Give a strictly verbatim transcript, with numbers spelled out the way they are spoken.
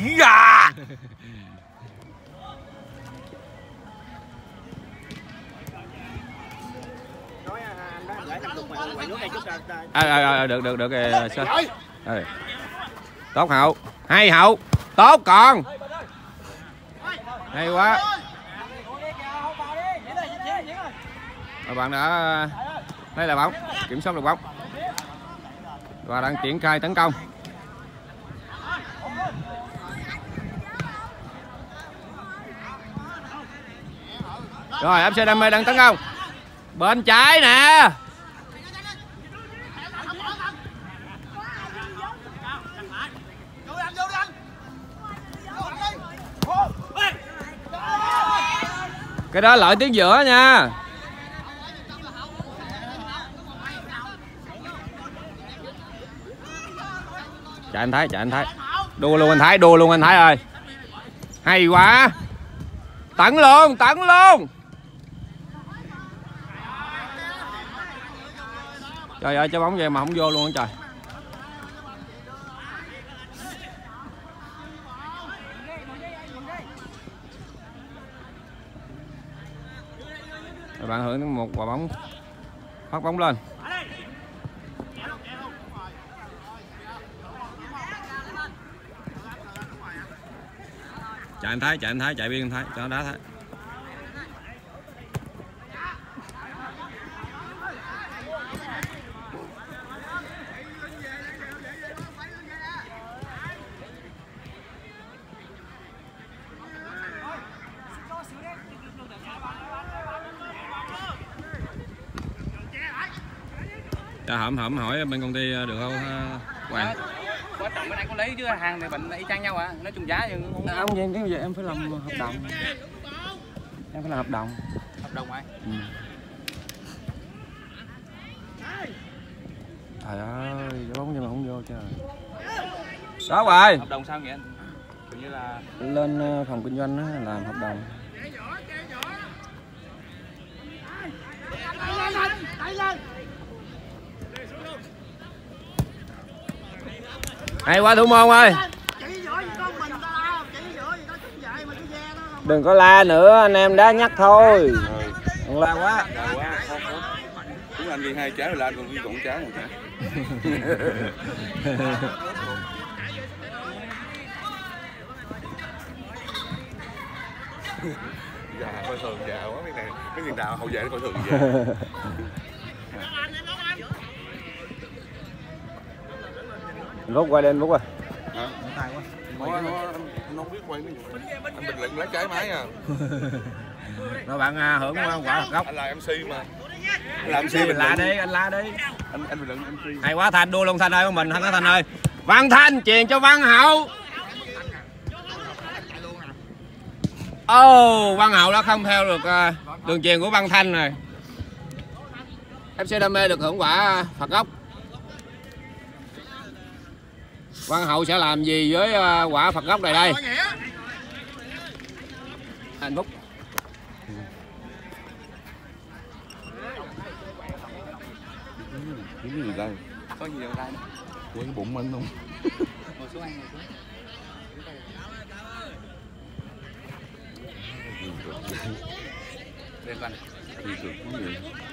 Dạ. À, à, à, được được được rồi. Ừ. Tốt Hậu, hay Hậu, tốt còn, hay quá. Rồi bạn đã lấy lại bóng, kiểm soát được bóng và đang triển khai tấn công. Rồi ép xê Đam Mê đang tấn công bên trái nè. Cái đó lợi tiếng giữa nha. Chạy anh Thái, chạy anh Thái. Đua luôn anh Thái, đua luôn anh Thái ơi. Hay quá. Tấn luôn, tấn luôn. Trời ơi, trái bóng về mà không vô luôn trời. Rồi bạn hưởng một quả bóng, phát bóng lên. Chạy anh Thái, chạy anh Thái, chạy biên anh Thái, cho nó đá Thái. Dạ, hổm hổm hỏi bên công ty được không Hoàng? Quan trọng bên anh có lấy chứ hàng thì bệnh y chang nhau à, nói chung giá nhưng không. Ông vậy cái gì em phải làm hợp đồng. Em phải làm hợp đồng. Hợp đồng ai? Ừ. Trời ơi, cái bóng nhưng mà không vô trời. Đó rồi. Hợp đồng sao vậy anh? Kiểu như là lên phòng kinh doanh á, làm hợp đồng. Hay quá thủ môn ơi. Đừng có la nữa, anh em đã nhắc thôi. Đừng la quá. Đúng anh đi hai trái rồi la còn đi còn trái một trái. Già coi thường già quá cái này. Cái người nào hậu vệ nó coi thường già. Rút qua đêm rút qua. Hả? Nó, nó, nó không biết quay nó anh bình luận lấy trái máy à. Rồi bạn hưởng quả góc. Anh là em xê mà. Anh là em xê mình la đi, anh la đi. Anh anh bình luận em xê. Hay quá Thanh, đua luôn Thanh ơi, của mình Thanh có Thanh ơi. Văn Thanh chuyền cho Văn Hậu. Ồ, oh, Văn Hậu đã không theo được đường chuyền của Văn Thanh rồi. ép xê Đam Mê được hưởng quả phạt góc. Văn Hậu sẽ làm gì với quả phạt góc này đây? Anh Phúc. Cái gì đây? có gì ở đây? Quên cái bụng anh không? Ngồi xuống anh, ngồi xuống. Lên con. Thì cực quá vậy.